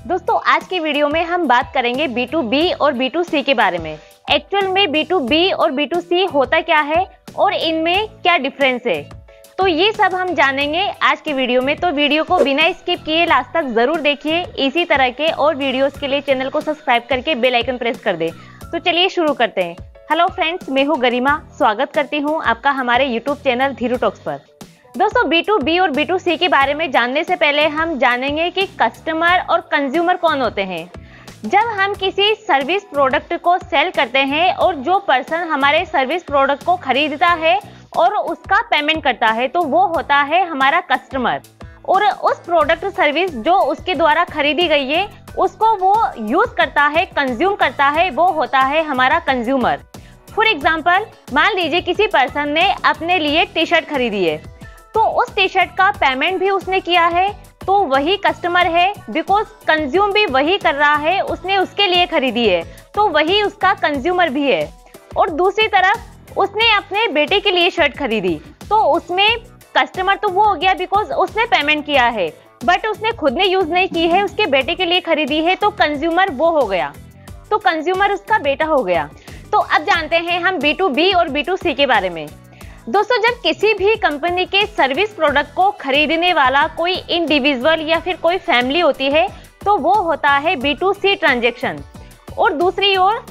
दोस्तों आज की वीडियो में हम बात करेंगे B2B और B2C के बारे में। एक्चुअल में B2B और B2C होता क्या है और इनमें क्या डिफरेंस है, तो ये सब हम जानेंगे आज की वीडियो में। तो वीडियो को बिना स्किप किए लास्ट तक जरूर देखिए। इसी तरह के और वीडियोस के लिए चैनल को सब्सक्राइब करके बेल आइकन प्रेस कर दे। तो चलिए शुरू करते हैं। हेलो फ्रेंड्स, मैं हूँ गरिमा, स्वागत करती हूँ आपका हमारे यूट्यूब चैनल धीरू टॉक्स पर। दोस्तों B2B और B2C के बारे में जानने से पहले हम जानेंगे कि कस्टमर और कंज्यूमर कौन होते हैं। जब हम किसी सर्विस प्रोडक्ट को सेल करते हैं और जो पर्सन हमारे सर्विस प्रोडक्ट को खरीदता है और उसका पेमेंट करता है, तो वो होता है हमारा कस्टमर। और उस प्रोडक्ट सर्विस जो उसके द्वारा खरीदी गई है उसको वो यूज करता है, कंज्यूम करता है, वो होता है हमारा कंज्यूमर। फॉर एग्जाम्पल, मान लीजिए किसी पर्सन ने अपने लिए टी शर्ट खरीदी है, तो उस टी शर्ट का पेमेंट भी उसने किया है, तो वही कस्टमर है। बिकॉज कंज्यूम भी वही कर रहा है, उसने उसके लिए खरीदी है, तो वही उसका कंज्यूमर भी है। और दूसरी तरफ उसने अपने बेटे के लिए शर्ट खरीदी, तो उसमें कस्टमर तो वो हो गया बिकॉज उसने पेमेंट किया है, बट उसने खुद ने यूज नहीं की है, उसके बेटे के लिए खरीदी है, तो कंज्यूमर वो हो गया, तो कंज्यूमर उसका बेटा हो गया। तो अब जानते हैं हम B2B और B2C के बारे में। दोस्तों, जब किसी भी कंपनी के सर्विस प्रोडक्ट को खरीदने वाला कोई इंडिविजुअल या फिर कोई फैमिली होती है, तो वो होता है B2C ट्रांजैक्शन। और दूसरी ओर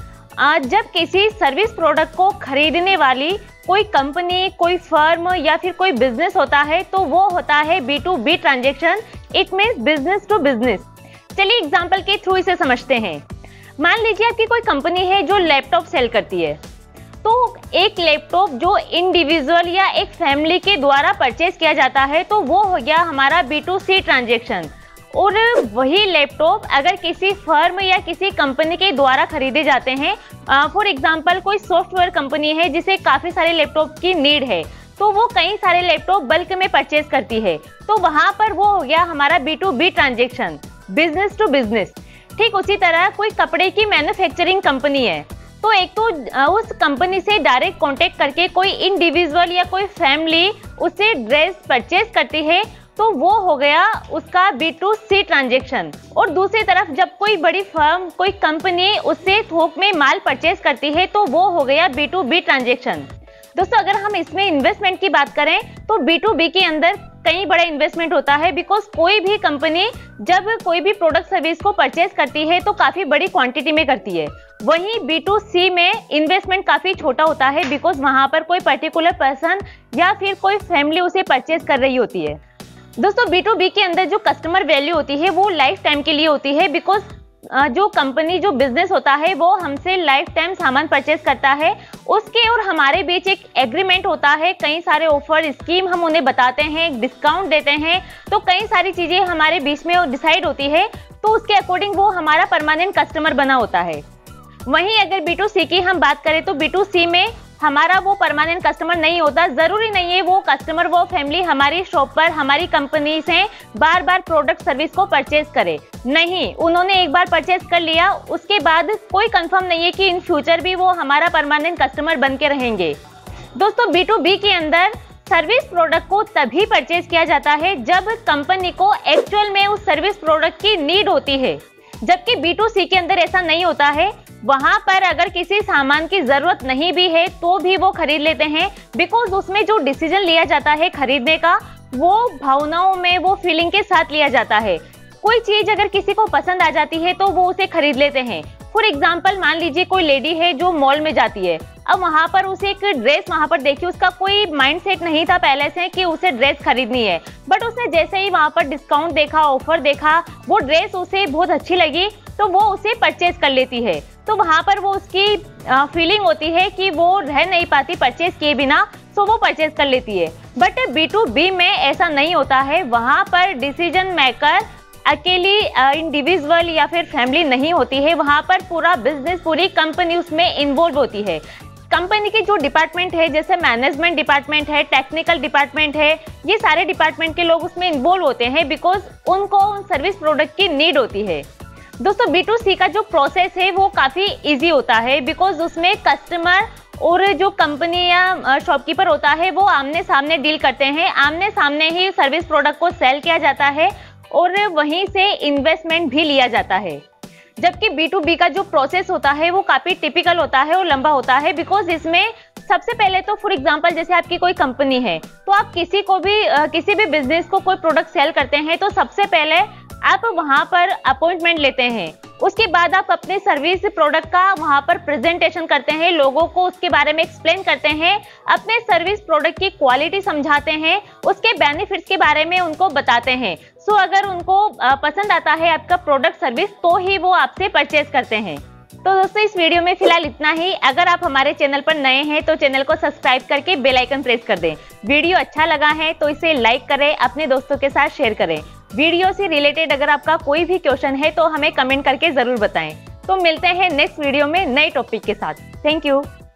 जब किसी सर्विस प्रोडक्ट को खरीदने वाली कोई कंपनी, कोई फर्म या फिर कोई बिजनेस होता है, तो वो होता है B2B transaction. It means business to business. चलिए एग्जाम्पल के थ्रू इसे समझते हैं। मान लीजिए आपकी कोई कंपनी है जो लैपटॉप सेल करती है, तो एक लैपटॉप जो इंडिविजुअल या एक फैमिली के द्वारा परचेज किया जाता है, तो वो हो गया हमारा B2C ट्रांजैक्शन। और वही लैपटॉप अगर किसी फर्म या किसी कंपनी के द्वारा खरीदे जाते हैं, फॉर एग्जांपल कोई सॉफ्टवेयर कंपनी है जिसे काफ़ी सारे लैपटॉप की नीड है, तो वो कई सारे लैपटॉप बल्क में परचेज करती है, तो वहाँ पर वो हो गया हमारा B2B transaction, business to business. ठीक उसी तरह कोई कपड़े की मैन्युफैक्चरिंग कंपनी है, तो एक तो उस कंपनी से डायरेक्ट कांटेक्ट करके कोई इंडिविजुअल या कोई फैमिली उससे ड्रेस परचेज करती है, तो वो हो गया उसका B2C ट्रांजैक्शन। और दूसरी तरफ जब कोई बड़ी फर्म, कोई कंपनी उससे थोक में माल परचेज करती है, तो वो हो गया B2B ट्रांजैक्शन। दोस्तों, अगर हम इसमें इन्वेस्टमेंट की बात करें तो B2B के अंदर कई बड़ा इन्वेस्टमेंट होता है। बिकॉज कोई भी कंपनी जब कोई भी प्रोडक्ट सर्विस को परचेज करती है तो काफी बड़ी क्वांटिटी में करती है। वहीं B2C में इन्वेस्टमेंट काफी छोटा होता है, बिकॉज वहां पर कोई पर्टिकुलर पर्सन या फिर कोई फैमिली उसे परचेज कर रही होती है। दोस्तों, B2B के अंदर जो कस्टमर वैल्यू होती है वो लाइफ टाइम के लिए होती है। बिकॉज जो कंपनी, जो बिजनेस होता है, वो हमसे लाइफ टाइम सामान परचेज करता है। उसके और हमारे बीच एक एग्रीमेंट होता है, कई सारे ऑफर स्कीम हम उन्हें बताते हैं, डिस्काउंट देते हैं, तो कई सारी चीजें हमारे बीच में डिसाइड होती है, तो उसके अकॉर्डिंग वो हमारा परमानेंट कस्टमर बना होता है। वहीं अगर B2C की हम बात करें तो B2C में हमारा वो परमानेंट कस्टमर नहीं होता। जरूरी नहीं है वो कस्टमर, वो फैमिली हमारी शॉप पर, हमारी कंपनी से बार बार प्रोडक्ट सर्विस को परचेज करे। नहीं, उन्होंने एक बार परचेज कर लिया, उसके बाद कोई कंफर्म नहीं है कि इन फ्यूचर भी वो हमारा परमानेंट कस्टमर बन के रहेंगे। दोस्तों, B2B के अंदर सर्विस प्रोडक्ट को तभी परचेज किया जाता है जब कंपनी को एक्चुअल में उस सर्विस प्रोडक्ट की नीड होती है, जबकि B2C के अंदर ऐसा नहीं होता है। वहां पर अगर किसी सामान की जरूरत नहीं भी है तो भी वो खरीद लेते हैं, बिकॉज उसमें जो डिसीजन लिया जाता है खरीदने का, वो भावनाओं में, वो फीलिंग के साथ लिया जाता है। कोई चीज अगर किसी को पसंद आ जाती है तो वो उसे खरीद लेते हैं। फॉर एग्जाम्पल, मान लीजिए कोई लेडी है जो मॉल में जाती है, अब वहां पर उसे एक ड्रेस वहां पर देखी, उसका कोई माइंड सेट नहीं था पहले से कि उसे ड्रेस खरीदनी है, बट उसने जैसे ही वहां पर डिस्काउंट देखा, ऑफर देखा, वो ड्रेस उसे बहुत अच्छी लगी, तो वो उसे परचेज कर लेती है। तो वहां पर वो उसकी फीलिंग होती है कि वो रह नहीं पाती परचेज किए बिना, तो वो परचेज कर लेती है। बट B2B में ऐसा नहीं होता है। वहां पर डिसीजन मेकर अकेली इंडिविजुअल या फिर फैमिली नहीं होती है, वहां पर पूरा बिजनेस, पूरी कंपनी उसमें इन्वॉल्व होती है। कंपनी के जो डिपार्टमेंट है, जैसे मैनेजमेंट डिपार्टमेंट है, टेक्निकल डिपार्टमेंट है, ये सारे डिपार्टमेंट के लोग उसमें इन्वॉल्व होते हैं, बिकॉज उनको उन सर्विस प्रोडक्ट की नीड होती है। दोस्तों, B2C का जो प्रोसेस है वो काफ़ी इजी होता है, बिकॉज उसमें कस्टमर और जो कंपनी या शॉपकीपर होता है वो आमने सामने डील करते हैं, आमने सामने ही सर्विस प्रोडक्ट को सेल किया जाता है। और वहीं से इन्वेस्टमेंट भी लिया जाता है। जबकि B2B का जो प्रोसेस होता है वो काफी टिपिकल होता है और लंबा होता है, बिकॉज इसमें सबसे पहले तो फॉर एग्जांपल जैसे आपकी कोई कंपनी है तो आप किसी भी बिजनेस को कोई प्रोडक्ट सेल करते हैं तो सबसे पहले आप वहां पर अपॉइंटमेंट लेते हैं। उसके बाद आप अपने सर्विस प्रोडक्ट का वहां पर प्रेजेंटेशन करते हैं, लोगों को उसके बारे में एक्सप्लेन करते हैं, अपने सर्विस प्रोडक्ट की क्वालिटी समझाते हैं, उसके बेनिफिट्स के बारे में उनको बताते हैं। सो अगर उनको पसंद आता है आपका प्रोडक्ट सर्विस तो ही वो आपसे परचेज करते हैं। तो दोस्तों इस वीडियो में फिलहाल इतना ही। अगर आप हमारे चैनल पर नए हैं तो चैनल को सब्सक्राइब करके बेल आइकन प्रेस कर दें। वीडियो अच्छा लगा है तो इसे लाइक करें, अपने दोस्तों के साथ शेयर करें। वीडियो से रिलेटेड अगर आपका कोई भी क्वेश्चन है तो हमें कमेंट करके जरूर बताएं। तो मिलते हैं नेक्स्ट वीडियो में नए टॉपिक के साथ। Thank you.